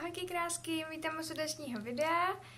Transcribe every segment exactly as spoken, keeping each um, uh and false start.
Ahojky krásky, vítám u dnešního videa. Uh,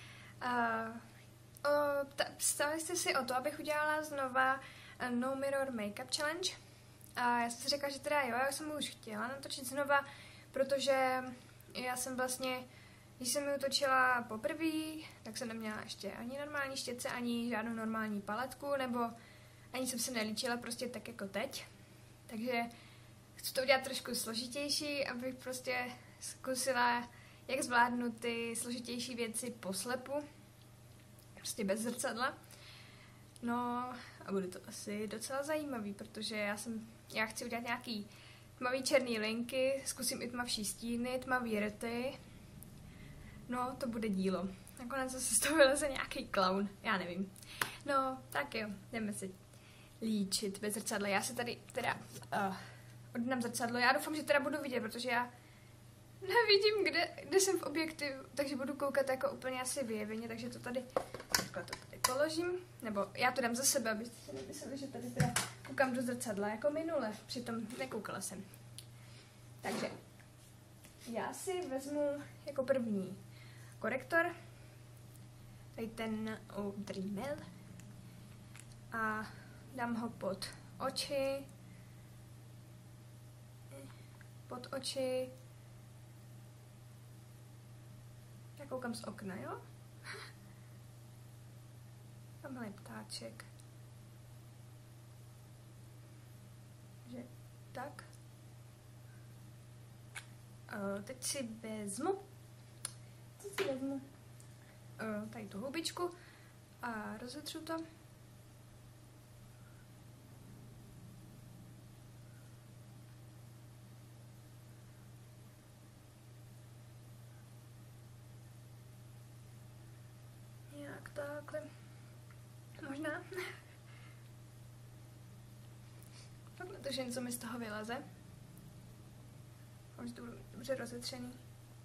o, ta, ptali jste si o to, abych udělala znova uh, No Mirror Makeup Challenge. A já jsem si řekla, že teda jo, já jsem už chtěla natočit znova, protože já jsem vlastně, když jsem ji utočila poprvé, tak jsem neměla ještě ani normální štětce, ani žádnou normální paletku, nebo ani jsem se nelíčila prostě tak jako teď. Takže chci to udělat trošku složitější, abych prostě zkusila, jak zvládnu ty složitější věci poslepu, prostě bez zrcadla. No a bude to asi docela zajímavý, protože já jsem, já chci udělat nějaký tmavý černý linky, zkusím i tmavší stíny, tmavý rty. No, to bude dílo. Nakonec se z toho vyleze nějaký klaun, já nevím. No, tak jo, jdeme si líčit bez zrcadla. Já se tady teda uh, odnám zrcadlo. Já doufám, že teda budu vidět, protože já nevidím, kde, kde jsem v objektivu, takže budu koukat jako úplně asi vyjeveně, takže to tady, takhle to tady položím, nebo já to dám za sebe, abyste si nemysleli, že tady teda koukám do zrcadla jako minule, přitom nekoukala jsem. Takže já si vezmu jako první korektor, tady ten od Rimmel, a dám ho pod oči, pod oči, já koukám z okna, jo? Tamhle je ptáček. Takže tak. O, teď si vezmu, teď si vezmu o, tady tu houbičku a rozetřu to. Jak takhle. Možná. Takhle to, že něco mi z toho vyleze. Už to budu dobře rozetřený.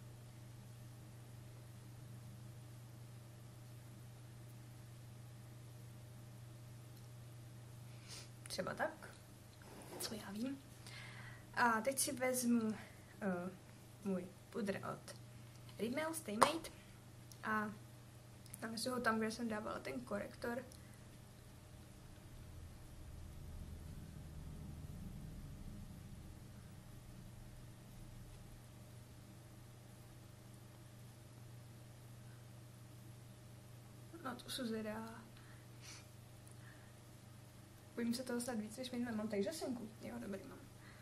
Třeba tak. Co já vím. A teď si vezmu uh, můj pudr od Rimmel Stay Matte a nanesu ho tam, kde jsem dávala ten korektor. No to se zvedá. Bojím se toho stát víc, než minule. Mám tady žasenku. Jo, dobrý, mám.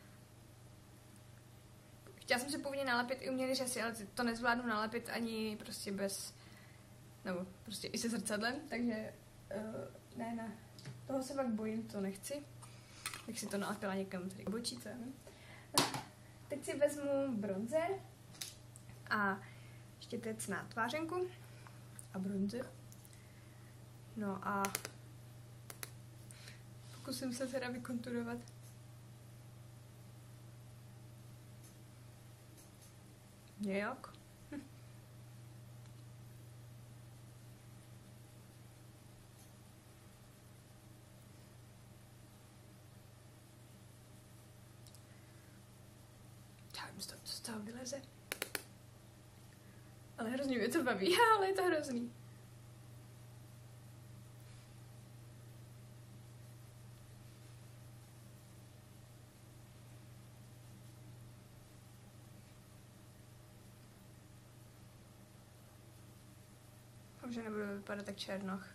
Chtěla jsem si původně nalepit i umělý řasy, ale to nezvládnu nalepit ani prostě bez, nebo prostě i se zrcadlem, takže uh, ne, ne. Toho se fakt bojím, to nechci. Tak si to nalepila někam tady obočí, co já vím. Teď si vezmu bronzer a štětec na tvářenku a bronzer. No a pokusím se teda vykonturovat. Nějak. Hm. Já vím, co z toho vyleze. Ale hrozně mě to baví, ale je to hrozný. Že nebudu vypadat tak černoch.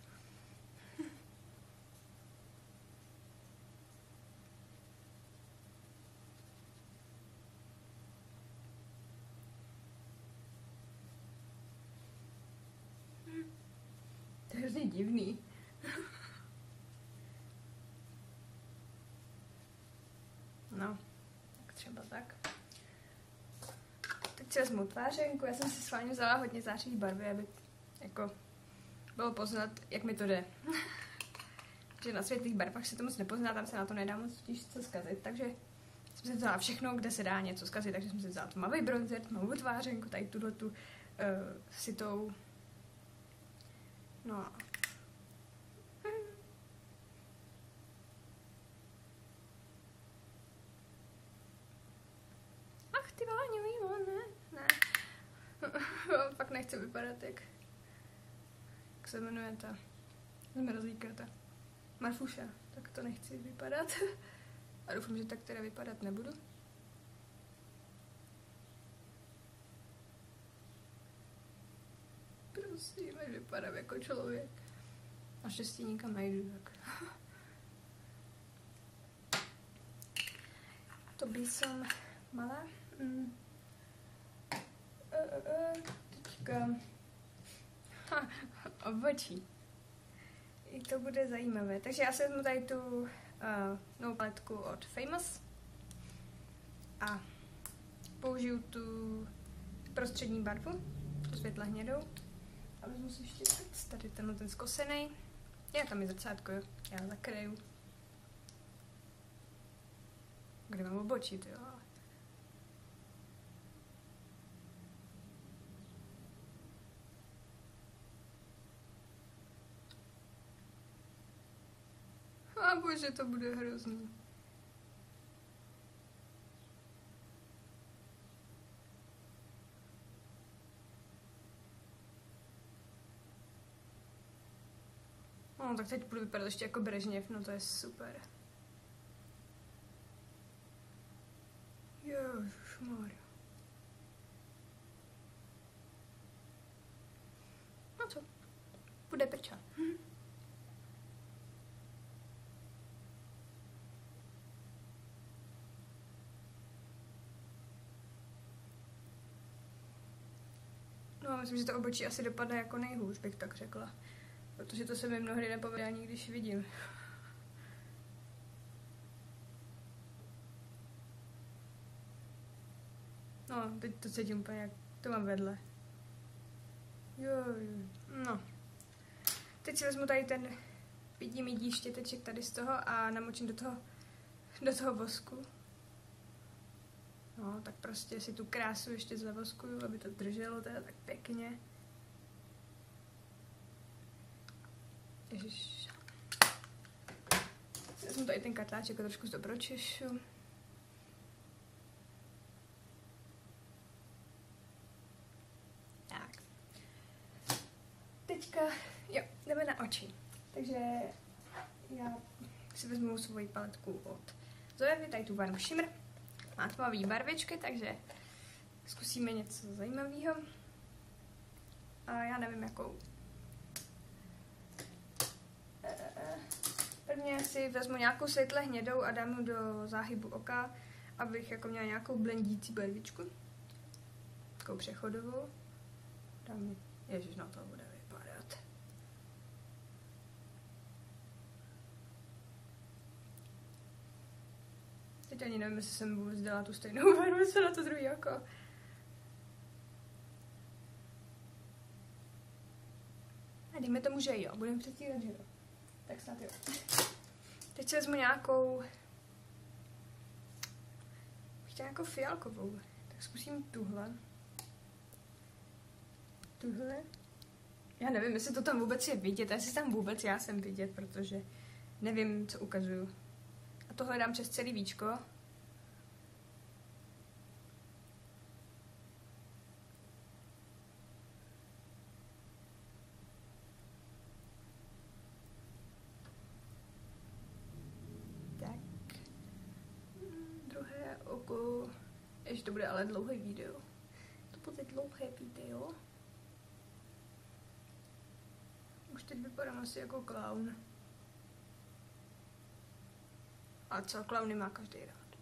To je hrozně divný. No, tak třeba tak. Teď si vezmu tvářenku, já jsem si schválně vzala hodně zářivý barvy, aby jako bylo poznat, jak mi to jde. Že na světlých barvách se to moc nepozná, tam se na to nedá moc totiž co zkazit, takže jsem si vzala všechno, kde se dá něco zkazit, takže jsem si vzala tmavý bronzer, tmavou tvářenku, tady tuhle tu uh, sitou. No a ach ty Váňo, ne, ne. Pak nechci vypadat jak... Jak se jmenuje ta... Zmrzlíka ta... Marfuša. Tak to nechci vypadat. A doufám, že tak teda vypadat nebudu. Prosím, ať vypadám jako člověk. Naštěstí nikam nejdu, tak... To by som mala. Mm. Uh, uh, uh. Teďka... Ha, obočí. I to bude zajímavé. Takže já si vezmu tady tu uh, novou paletku od Famous a použiju tu prostřední barvu, tu světle hnědou. A vezmu si ještě tady tenhle ten zkosený. Já tam je zrcátko, jo. Já zakryju. Kde mám obočí, ty jo. A bože, to bude hrozný. No, tak teď budu vypadat ještě jako Brežněv, no to je super. Ježišmarja. No co? Bude prča. Hm. No, myslím, že to obočí asi dopadne jako nejhůř, bych tak řekla. Protože to se mi mnohdy nepovede ani když vidím. No, teď to cítím úplně jak to mám vedle. Jo, jo. No. Teď si vezmu tady ten pěti midí štěteček tady z toho a namočím do toho, do toho vosku. No, tak prostě si tu krásu ještě zavoskuju, aby to drželo teda tak pěkně. Ježiš. Vezmu tady ten katláček a trošku zdobročešu. Tak. Teďka, jo, jdeme na oči. Takže já si vezmu svoji paletku od Zoevy, tady tu barvu Shimmer. Má tmavý barvičky, takže zkusíme něco zajímavého. A já nevím, jakou. Prvně si vezmu nějakou světle hnědou a dám ji do záhybu oka, abych jako měla nějakou blendící barvičku. Takovou přechodovou. Dám, ježiš, no to bude vypadat. Teď ani nevím, jestli jsem vůbec dala tu stejnou barvu, co na to druhý oko. A dejme tomu, že jo. Budeme předstírat, že jo. Tak snad jo. Teď si vezmu nějakou... Chtěla nějakou fialkovou. Tak zkusím tuhle. Tuhle. Já nevím, jestli to tam vůbec je vidět, jestli tam vůbec já jsem vidět, protože nevím, co ukazuju. A tohle dám přes celý víčko. Tak. Druhé oko. Ještě to bude ale dlouhé video. To bude dlouhé video. Už teď vypadám asi jako klaun. A co, klauny má každý rád.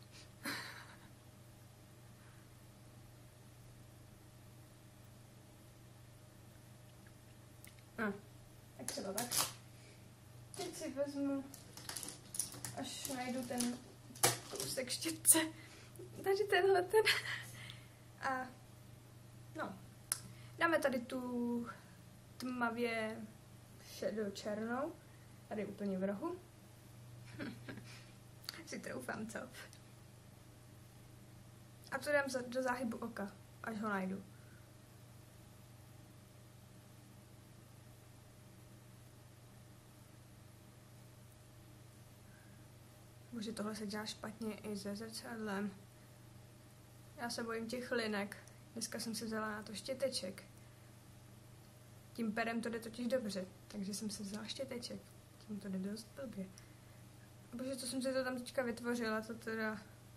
No, tak třeba tak. Teď si vezmu, až najdu ten kousek štětce. Tady tenhle ten. A no, dáme tady tu tmavě šedo-černou. Tady úplně v rohu. Si troufám, co? A to dám za, do záhybu oka, až ho najdu. Bože, tohle se dělá špatně i se zrcadlem. Já se bojím těch linek. Dneska jsem si vzala na to štěteček. tím perem to jde totiž dobře, takže jsem si vzala štěteček. Tím to jde dost blbě. Bože, co jsem si to tam teďka vytvořila, to teda...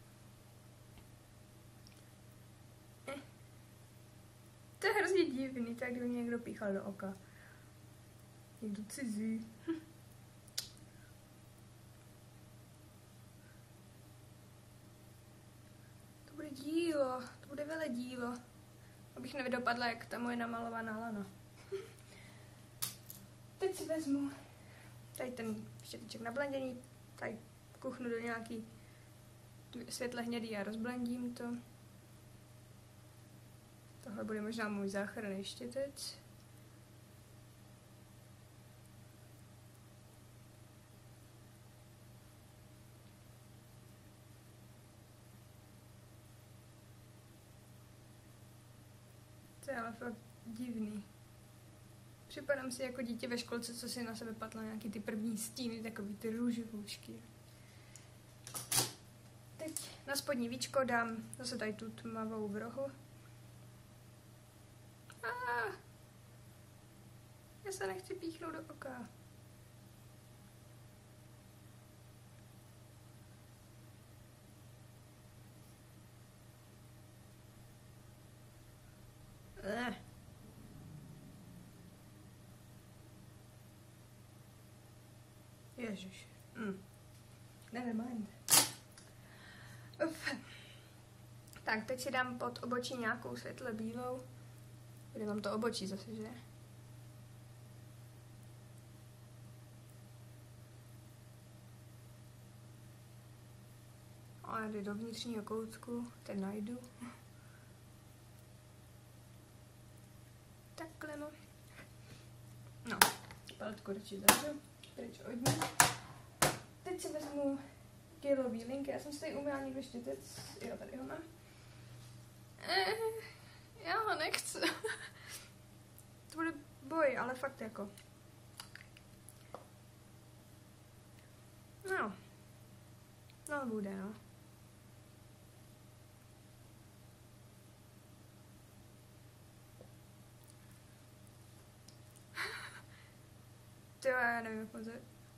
Eh. To je hrozně divný, tak kdyby mě někdo píchal do oka. Někdo cizí. Hm. To bude dílo, to bude vele dílo. Abych nevydopadla jak ta moje namalovaná lana. Teď si vezmu tady ten štěteček na blendění, tady kuchnu do nějaký světle hnědý a rozblendím to. Tohle bude možná můj záchranný štětec. To je ale fakt divný. Připadám si jako dítě ve školce, co si na sebe patla nějaký ty první stíny, takový ty růžovoučky. Teď na spodní víčko dám zase tady tu tmavou v rohu. Ah, já se nechci píchnout do oka. Eh. Ježiš. Mm. Never mind. Uf. Tak, teď si dám pod obočí nějakou světle bílou. Kde mám to obočí zase, že? A jde do vnitřního koutku, ten najdu. Takhle no. No, paletku radši zavřu, pryč od ní. Teď si vezmu gelový linky, já jsem si tady uměla někde štětec, jo, tady ho mám. Eh, já ho nechci. To bude boj, ale fakt jako. No. No bude, no. To já nevím, jak moc.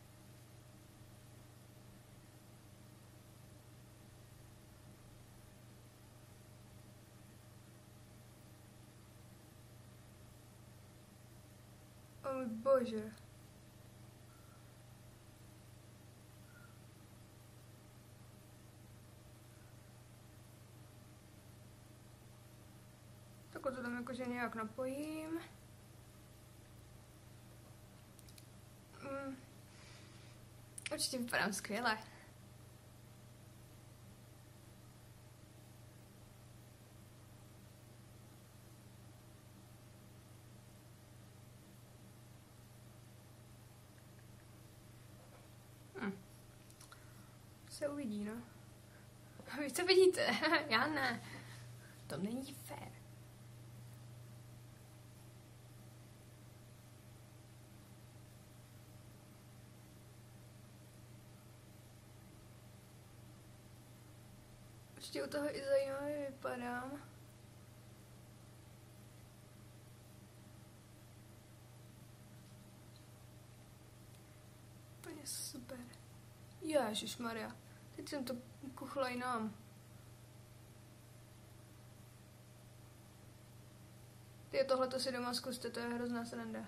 O můj bože. Tak to tam jakože nějak napojím. Mm. Určitě vypadám skvěle. Hm. Se uvidí, no. Vy to vidíte, já ne. To není fér. Určitě u toho i zajímavě vypadám. Úplně super. Ježišmarja, teď jsem to kuchla jinam. Ty, tohleto si doma zkuste, to je hrozná sranda.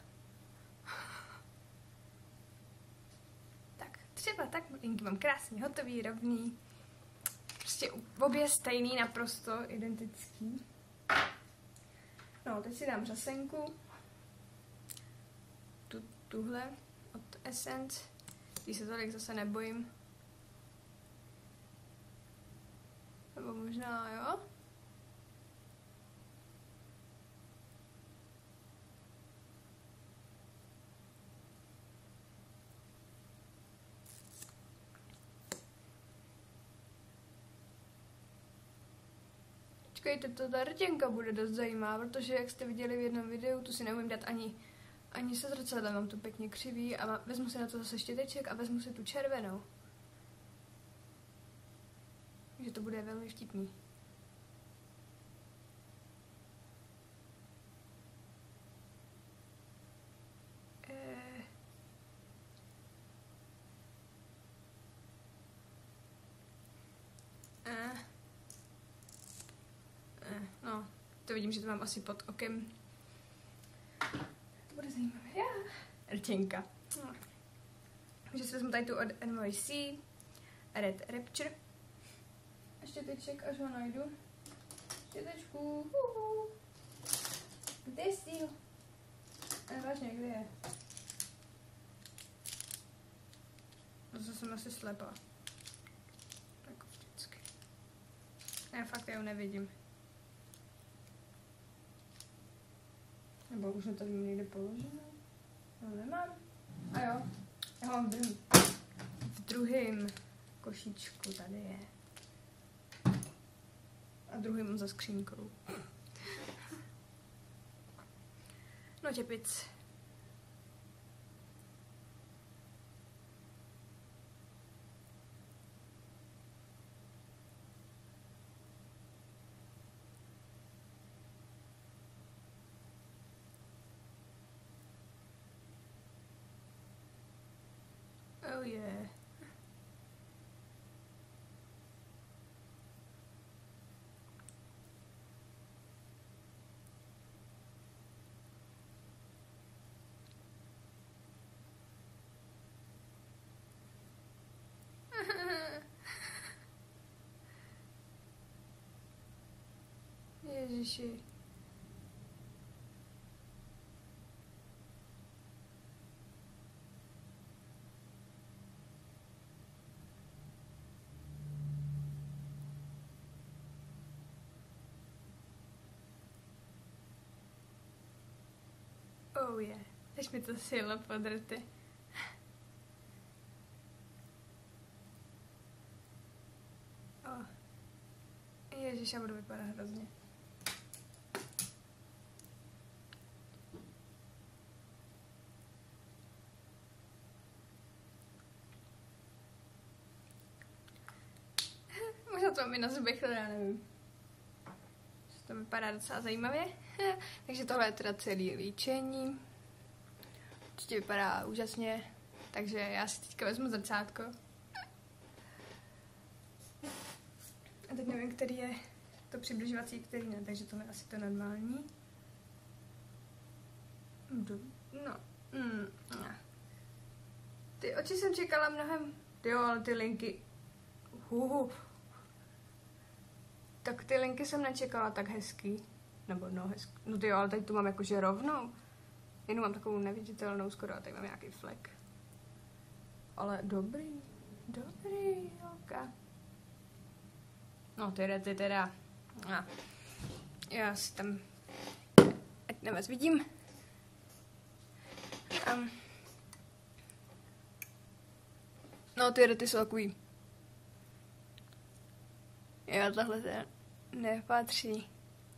Tak, třeba tak, linky mám krásně hotový, rovný. Prostě obě stejný, naprosto identický. No, teď si dám řasenku. Tu, tuhle od Essence. Tý se tolik zase nebojím. Nebo možná, jo? Počkejte, to ta rtěnka bude dost zajímavá, protože jak jste viděli v jednom videu, tu si neumím dát ani, ani se zrcadlem, mám to pěkně křivý a vezmu si na to zase štěteček a vezmu si tu červenou. Takže to bude velmi vtipný. To vidím, že to mám asi pod okem. To bude zajímavé. Já. Rtěnka. No. Takže si vezmu tady tu od N Y C. Red Rapture. A štěteček, až ho najdu. Štětečku. Uhu. Kde je stýl? Ne, vážně, kde je? Zase jsem asi slepá. Tak vždycky. Já fakt já ho nevidím. Nebo už to mám někde položené? No nemám. A jo, já ho mám v druhém. V druhém košíčku tady je. A druhý mám za skřínkou. No těpic. Oh yeah. Ježiši. Oh je, yeah. Teď mi to silo podrty. Oh. Ježiš, já budu vypadat hrozně. Možná to mám i na zubech, ale já nevím. To vypadá docela zajímavě. Takže tohle je teda celý líčení. Určitě vypadá úžasně. Takže já si teďka vezmu zrcátko. A teď nevím, který je to přibližovací, který ne. Takže tohle je asi to normální. No. Mm. Ty oči jsem čekala mnohem. Jo, ale ty linky. Uhu. Tak ty linky jsem nečekala tak hezký. Nebo no hezký. No ty jo, ale teď tu mám jakože rovnou. Jenom mám takovou neviditelnou skoro a tady mám nějaký flek. Ale dobrý. Dobrý, ok. No ty ty teda. No. Já si tam ať na vás vidím. Um. No ty rety jsou takový. Jo, tohle se nepatří.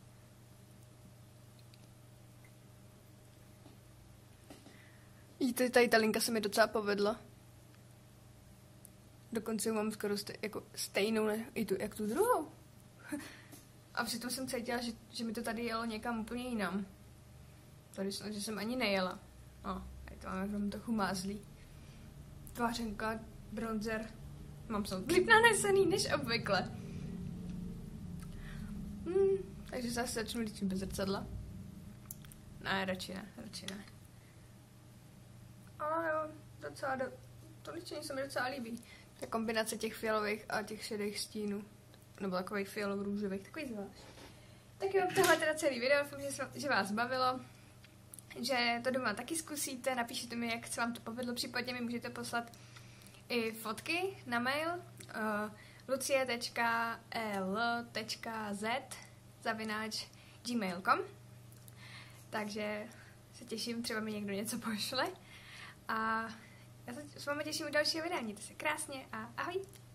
Víte, tady ta linka se mi docela povedla. Dokonce mám skoro stej, jako stejnou, ne, i tu, jak tu druhou. A přitom jsem cítila, že, že mi to tady jelo někam úplně jinam. Tady jsem, že jsem ani nejela. No, tady to mám jenom trochu mázlý. Tvářenka, bronzer. Mám jsem líp nanesený než obvykle. Hmm, takže zase začnu líčit bez zrcadla. Ne, radši ne, radši ne. Ale jo, docela, do, to líčení se mi docela líbí. Ta kombinace těch fialových a těch šedých stínů. Nebo takových fialov-růžových, takový zvlášť. Tak jo, tohle teda celý video, doufám, že, že vás bavilo. Že to doma taky zkusíte, napíšete mi, jak se vám to povedlo, případně mi můžete poslat i fotky na mail uh, lucie tečka e l tečka z zavináč gmail tečka com. Takže se těším, třeba mi někdo něco pošle. A já se s vámi těším u dalšího videa. Mějte se krásně a ahoj!